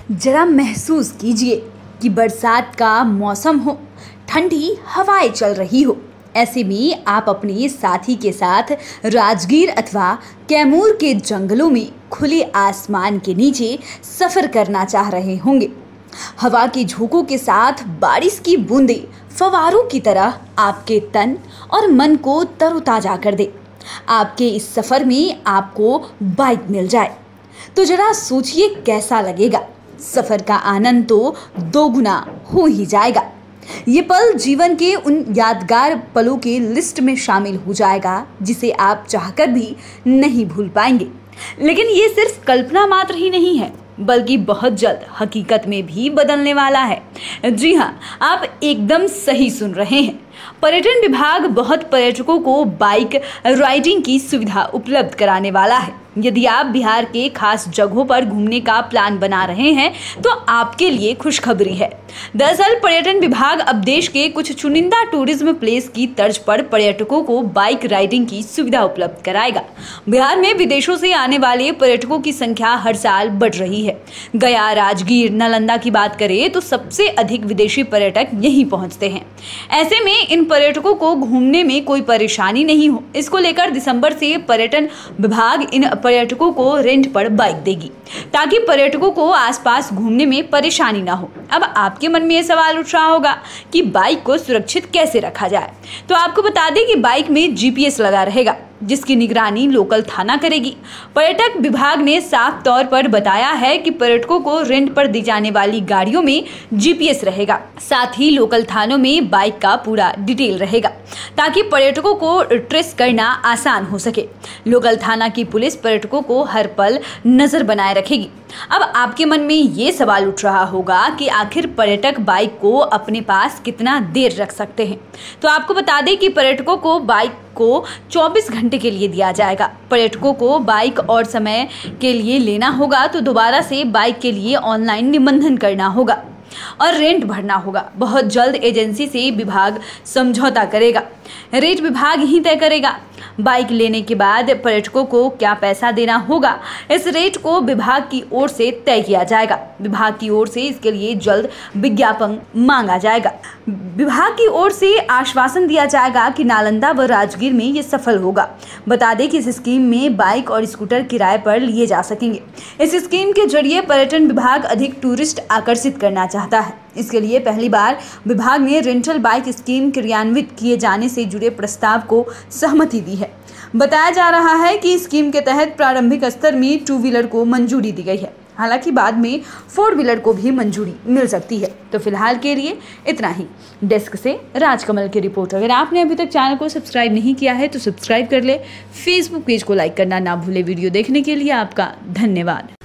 जरा महसूस कीजिए कि बरसात का मौसम हो, ठंडी हवाएं चल रही हो। ऐसे में आप अपने साथी के साथ राजगीर अथवा कैमूर के जंगलों में खुले आसमान के नीचे सफर करना चाह रहे होंगे। हवा के झोंकों के साथ बारिश की बूंदें फव्वारों की तरह आपके तन और मन को तरोताजा कर दे। आपके इस सफर में आपको बाइक मिल जाए तो जरा सोचिए कैसा लगेगा। सफर का आनंद तो दोगुना हो ही जाएगा। ये पल जीवन के उन यादगार पलों के लिस्ट में शामिल हो जाएगा जिसे आप चाहकर भी नहीं भूल पाएंगे। लेकिन ये सिर्फ कल्पना मात्र ही नहीं है, बल्कि बहुत जल्द हकीकत में भी बदलने वाला है। जी हाँ, आप एकदम सही सुन रहे हैं। पर्यटन विभाग बहुत पर्यटकों को बाइक राइडिंग की सुविधा उपलब्ध कराने वाला है। यदि आप बिहार के खास जगहों पर घूमने का प्लान बना रहे हैं तो आपके लिए खुशखबरी है। दरअसल पर्यटन विभाग अब देश के कुछ चुनिंदा टूरिज्म प्लेस की तर्ज पर पर्यटकों को बाइक राइडिंग की सुविधा उपलब्ध कराएगा। बिहार में विदेशों से आने वाले पर्यटकों की संख्या हर साल बढ़ रही है। गया, राजगीर, नालंदा की बात करें तो सबसे अधिक विदेशी पर्यटक यहीं पहुंचते हैं। ऐसे में इन पर्यटकों को घूमने में कोई परेशानी नहीं हो, इसको लेकर दिसंबर से पर्यटन विभाग इन पर्यटकों को रेंट पर बाइक देगी ताकि पर्यटकों को आसपास घूमने में परेशानी ना हो। अब आपके मन में ये सवाल उठ रहा होगा कि बाइक को सुरक्षित कैसे रखा जाए। तो आपको बता दें कि बाइक में जीपीएस लगा रहेगा जिसकी निगरानी लोकल थाना करेगी। पर्यटक विभाग ने साफ तौर पर बताया है कि पर्यटकों को रेंट पर दी जाने वाली गाड़ियों में जीपीएस रहेगा, साथ ही लोकल थानों में बाइक का पूरा डिटेल रहेगा ताकि पर्यटकों को ट्रेस करना आसान हो सके। लोकल थाना की पुलिस पर्यटकों को हर पल नजर बनाए रखेगी। अब आपके मन में ये सवाल उठ रहा होगा कि आखिर पर्यटक बाइक को अपने पास कितना देर रख सकते हैं। तो आपको बता दें कि पर्यटकों को बाइक को 24 घंटे के लिए दिया जाएगा। पर्यटकों को बाइक और समय के लिए लेना होगा तो दोबारा से बाइक के लिए ऑनलाइन निबंधन करना होगा और रेंट भरना होगा। बहुत जल्द एजेंसी से विभाग समझौता करेगा। रेट विभाग ही तय करेगा। बाइक लेने के बाद पर्यटकों को क्या पैसा देना होगा, इस रेट को विभाग की ओर से तय किया जाएगा। विभाग की ओर से इसके लिए जल्द विज्ञापन मांगा जाएगा। विभाग की ओर से आश्वासन दिया जाएगा कि नालंदा व राजगीर में ये सफल होगा। बता दें कि इस स्कीम में बाइक और स्कूटर किराए पर लिए जा सकेंगे। इस स्कीम के जरिए पर्यटन विभाग अधिक टूरिस्ट आकर्षित करना चाहता है। इसके लिए पहली बार विभाग ने रेंटल बाइक स्कीम क्रियान्वित किए जाने से जुड़े प्रस्ताव को सहमति दी है। बताया जा रहा है कि स्कीम के तहत प्रारंभिक स्तर में 2 व्हीलर को मंजूरी दी गई है, हालांकि बाद में 4 व्हीलर को भी मंजूरी मिल सकती है। तो फिलहाल के लिए इतना ही। डेस्क से राजकमल की रिपोर्ट। अगर आपने अभी तक चैनल को सब्सक्राइब नहीं किया है तो सब्सक्राइब कर ले। फेसबुक पेज को लाइक करना ना भूले। वीडियो देखने के लिए आपका धन्यवाद।